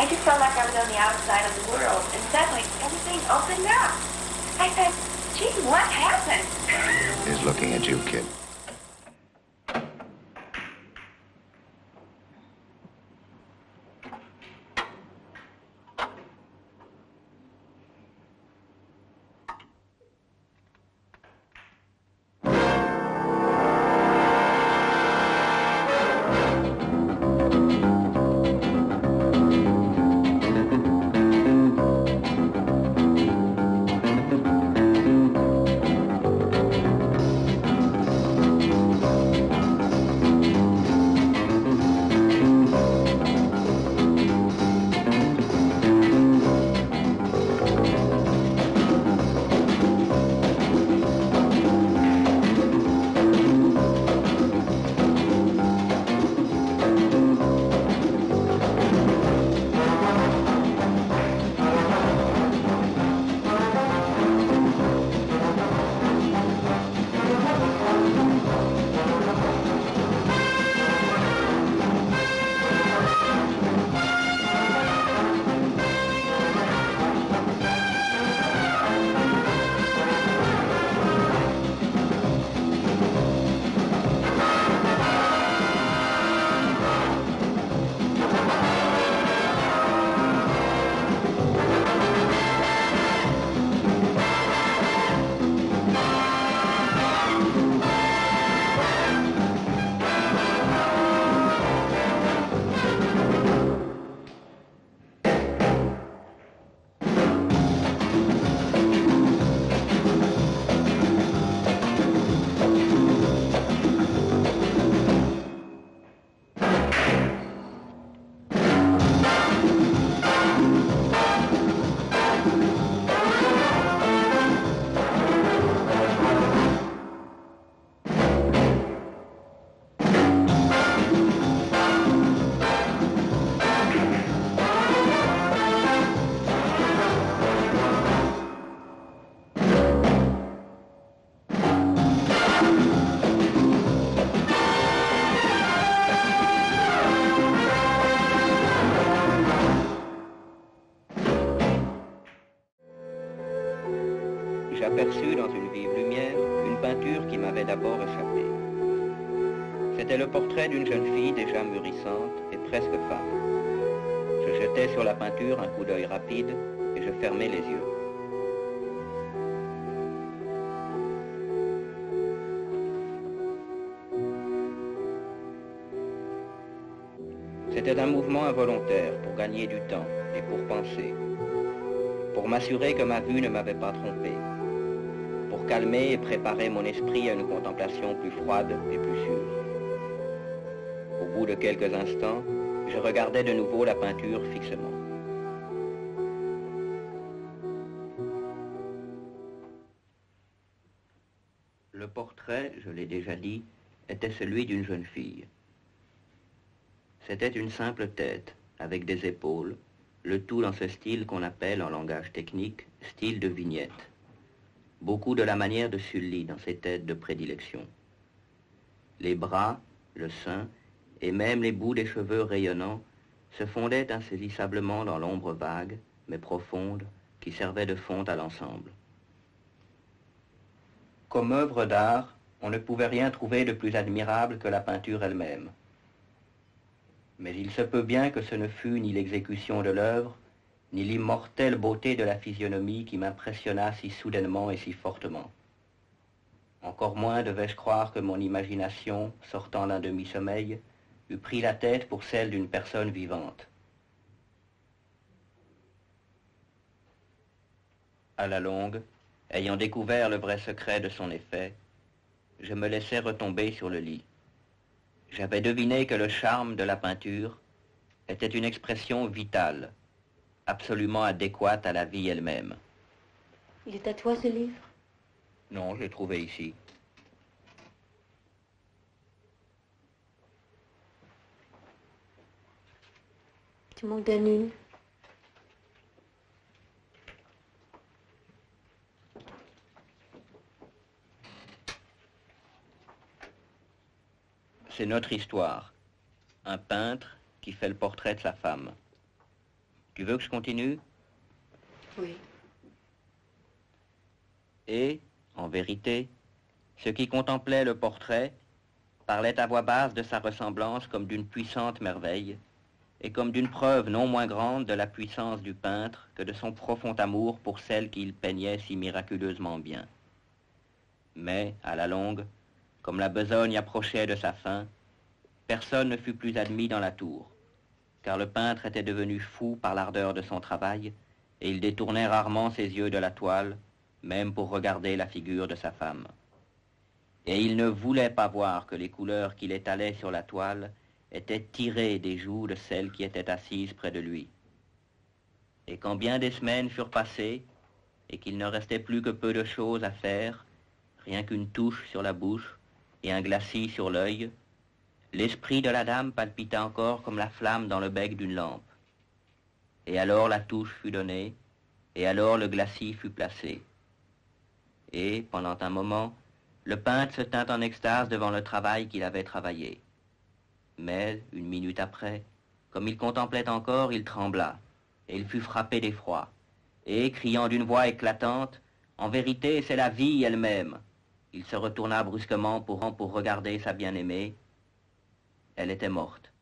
I just felt like I was on the outside of the world, and suddenly everything opened up. I said, gee, what happened? He's looking at you, kid. J'aperçus dans une vive lumière une peinture qui m'avait d'abord échappé. C'était le portrait d'une jeune fille déjà mûrissante et presque femme. Je jetai sur la peinture un coup d'œil rapide et je fermai les yeux. C'était un mouvement involontaire pour gagner du temps et pour penser, pour m'assurer que ma vue ne m'avait pas trompé, pour calmer et préparer mon esprit à une contemplation plus froide et plus sûre. Au bout de quelques instants, je regardais de nouveau la peinture fixement. Le portrait, je l'ai déjà dit, était celui d'une jeune fille. C'était une simple tête, avec des épaules, le tout dans ce style qu'on appelle en langage technique style de vignette. Beaucoup de la manière de Sully dans ses têtes de prédilection. Les bras, le sein et même les bouts des cheveux rayonnants se fondaient insaisissablement dans l'ombre vague, mais profonde, qui servait de fond à l'ensemble. Comme œuvre d'art, on ne pouvait rien trouver de plus admirable que la peinture elle-même. Mais il se peut bien que ce ne fût ni l'exécution de l'œuvre, ni l'immortelle beauté de la physionomie qui m'impressionna si soudainement et si fortement. Encore moins devais-je croire que mon imagination, sortant d'un demi-sommeil, eût pris la tête pour celle d'une personne vivante. À la longue, ayant découvert le vrai secret de son effet, je me laissai retomber sur le lit. J'avais deviné que le charme de la peinture était une expression vitale, absolument adéquate à la vie elle-même. Il est à toi, ce livre? Non, je l'ai trouvé ici. Tu m'en donnes une. C'est notre histoire. Un peintre qui fait le portrait de sa femme. Tu veux que je continue? Oui. Et, en vérité, ceux qui contemplaient le portrait parlaient à voix basse de sa ressemblance comme d'une puissante merveille, et comme d'une preuve non moins grande de la puissance du peintre que de son profond amour pour celle qu'il peignait si miraculeusement bien. Mais, à la longue, comme la besogne approchait de sa fin, personne ne fut plus admis dans la tour, car le peintre était devenu fou par l'ardeur de son travail, et il détournait rarement ses yeux de la toile, même pour regarder la figure de sa femme. Et il ne voulait pas voir que les couleurs qu'il étalait sur la toile étaient tirées des joues de celle qui était assise près de lui. Et quand bien des semaines furent passées, et qu'il ne restait plus que peu de choses à faire, rien qu'une touche sur la bouche et un glacis sur l'œil, l'esprit de la dame palpita encore comme la flamme dans le bec d'une lampe. Et alors la touche fut donnée, et alors le glacis fut placé. Et, pendant un moment, le peintre se tint en extase devant le travail qu'il avait travaillé. Mais, une minute après, comme il contemplait encore, il trembla, et il fut frappé d'effroi. Et, criant d'une voix éclatante, « En vérité, c'est la vie elle-même !» il se retourna brusquement pour regarder sa bien-aimée. Elle était morte.